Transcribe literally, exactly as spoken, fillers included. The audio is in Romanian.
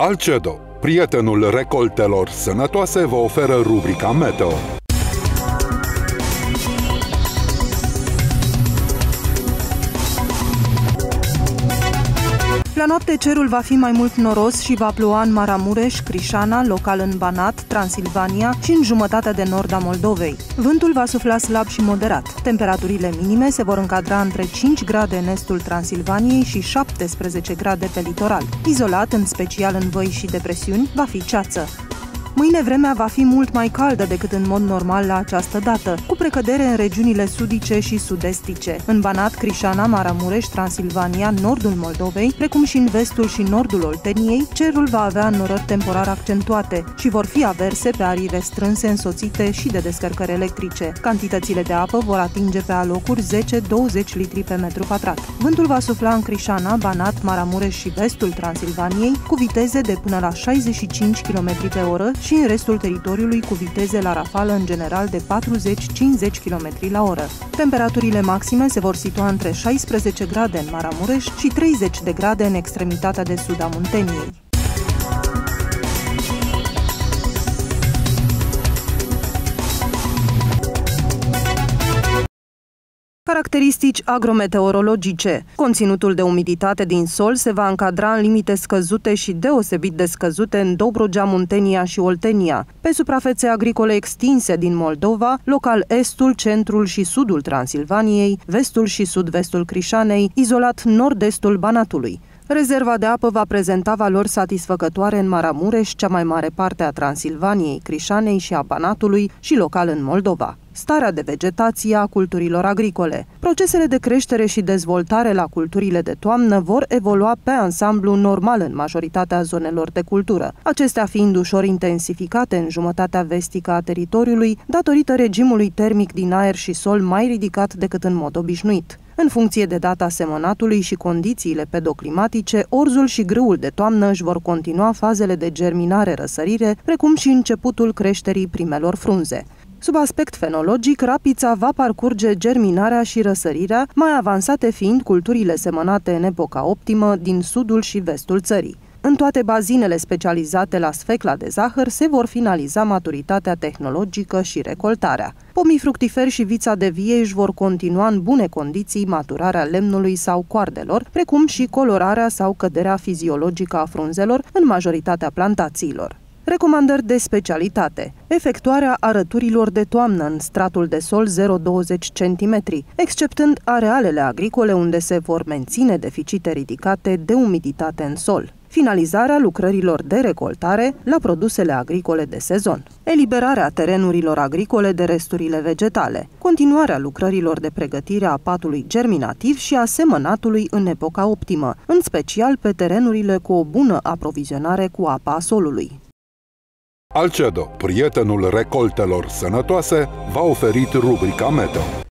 Alcedo, prietenul recoltelor sănătoase, vă oferă rubrica Meteo. La noapte cerul va fi mai mult noros și va ploua în Maramureș, Crișana, local în Banat, Transilvania și în jumătatea de nord a Moldovei. Vântul va sufla slab și moderat. Temperaturile minime se vor încadra între cinci grade în estul Transilvaniei și șaptesprezece grade pe litoral. Izolat, în special în văi și depresiuni, va fi ceață. Mâine vremea va fi mult mai caldă decât în mod normal la această dată, cu precădere în regiunile sudice și sud-estice. În Banat, Crișana, Maramureș, Transilvania, nordul Moldovei, precum și în vestul și nordul Olteniei, cerul va avea înnorări temporar accentuate și vor fi averse pe arii restrânse însoțite și de descărcări electrice. Cantitățile de apă vor atinge pe alocuri zece douăzeci litri pe metru pătrat. Vântul va sufla în Crișana, Banat, Maramureș și vestul Transilvaniei cu viteze de până la șaizeci și cinci kilometri pe oră și în restul teritoriului cu viteze la rafală în general de patruzeci cincizeci kilometri la oră. Temperaturile maxime se vor situa între șaisprezece grade în Maramureș și treizeci de grade în extremitatea de sud a Munteniei. Caracteristici agrometeorologice. Conținutul de umiditate din sol se va încadra în limite scăzute și deosebit de scăzute în Dobrogea, Muntenia și Oltenia. Pe suprafețe agricole extinse din Moldova, local estul, centrul și sudul Transilvaniei, vestul și sud-vestul Crișanei, izolat nord-estul Banatului. Rezerva de apă va prezenta valori satisfăcătoare în Maramureș, cea mai mare parte a Transilvaniei, Crișanei și a Banatului și local în Moldova. Starea de vegetație a culturilor agricole. Procesele de creștere și dezvoltare la culturile de toamnă vor evolua pe ansamblu normal în majoritatea zonelor de cultură, acestea fiind ușor intensificate în jumătatea vestică a teritoriului, datorită regimului termic din aer și sol mai ridicat decât în mod obișnuit. În funcție de data semănatului și condițiile pedoclimatice, orzul și grâul de toamnă își vor continua fazele de germinare-răsărire, precum și începutul creșterii primelor frunze. Sub aspect fenologic, rapița va parcurge germinarea și răsărirea, mai avansate fiind culturile semănate în epoca optimă din sudul și vestul țării. În toate bazinele specializate la sfecla de zahăr se vor finaliza maturitatea tehnologică și recoltarea. Pomii fructiferi și vița de vie își vor continua în bune condiții maturarea lemnului sau coardelor, precum și colorarea sau căderea fiziologică a frunzelor în majoritatea plantațiilor. Recomandări de specialitate. Efectuarea arăturilor de toamnă în stratul de sol zero virgulă douăzeci centimetri, exceptând arealele agricole unde se vor menține deficite ridicate de umiditate în sol. Finalizarea lucrărilor de recoltare la produsele agricole de sezon. Eliberarea terenurilor agricole de resturile vegetale. Continuarea lucrărilor de pregătire a patului germinativ și a semănatului în epoca optimă, în special pe terenurile cu o bună aprovizionare cu apa a solului. Alcedo, prietenul recoltelor sănătoase, v-a oferit rubrica Meteo.